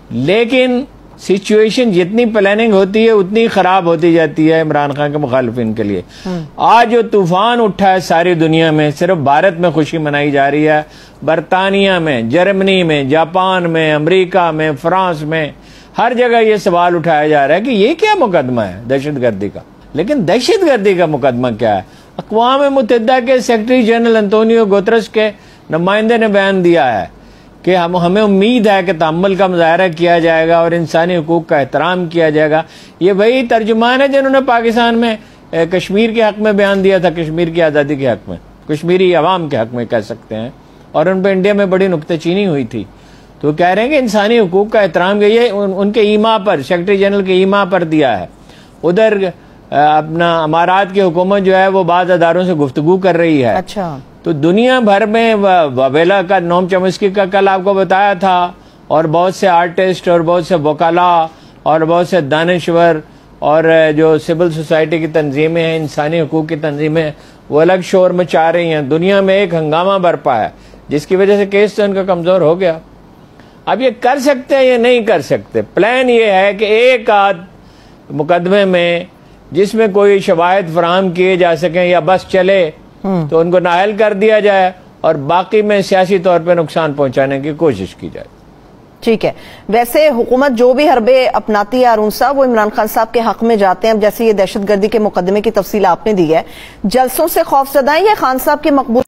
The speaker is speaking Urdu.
لیکن سچویشن جتنی پلاننگ ہوتی ہے اتنی خراب ہوتی جاتی ہے عمران خان کے مخالفین کے لیے. آج جو طوفان اٹھا ہے ساری دنیا میں، صرف بھارت میں خوشی منائی جا رہی ہے، برطانیہ میں، جرمنی میں، جاپان میں، امریکہ میں، فرانس میں، ہر جگہ یہ سوال اٹھایا جا رہا ہے کہ یہ کیا مقدمہ ہے دہشت گردی کا. لیکن دہشت گردی کا مقدمہ کیا ہے؟ اقوام متحدہ کے سیکرٹری جنرل انتونیو گوترس کے نمائندے نے بیان دیا ہے کہ ہمیں امید ہے کہ تحمل کا مظاہرہ کیا جائے گا اور انسانی حقوق کا احترام کیا جائے گا. یہ وہی ترجمان ہے جنہوں نے پاکستان میں کشمیر کے حق میں بیان دیا تھا، کشمیر کی آزادی کے حق میں، کشمیری عوام کے حق میں کہہ سکتے ہیں، اور ان پہ انڈیا میں بڑی نکتہ چینی ہوئی تھی. تو کہہ رہے ہیں کہ انسانی حقوق کا احترام یہ ان کے ایما پر، سیکرٹری جنرل کے ایما پر دیا ہے. ادھر اپنا امارات کی حکومت جو ہے وہ بعض اداروں سے گفتگو کر رہی ہے. اچھا، تو دنیا بھر میں وابیلا کا، نوم چمسکی کا کل آپ کو بتایا تھا، اور بہت سے آرٹسٹ اور بہت سے وکلاء اور بہت سے دانشور اور جو سول سوسائٹی کی تنظیمیں ہیں، انسانی حقوق کی تنظیمیں، وہ الگ شور مچا رہی ہیں. دنیا میں ایک ہنگامہ برپا ہے جس کی وجہ سے کیس تو ان کا کمزور ہو گیا. اب یہ کر سکتے ہیں یا نہیں کر سکتے؟ پلان یہ ہے کہ ایک آدھ مقدمے میں جس میں کوئی شواہد فراہم کیے جا سکیں یا بس چلے تو ان کو نااہل کر دیا جائے، اور باقی میں سیاسی طور پہ نقصان پہنچانے کی کوشش کی جائے. ٹھیک ہے. ویسے حکومت جو بھی حربے اپناتی ہے ارون صاحب، وہ عمران خان صاحب کے حق میں جاتے ہیں. اب جیسے یہ دہشت گردی کے مقدمے کی تفصیل آپ نے دی ہے، جلسوں سے خوف زدہ ہیں یا خان صاحب کی مقبول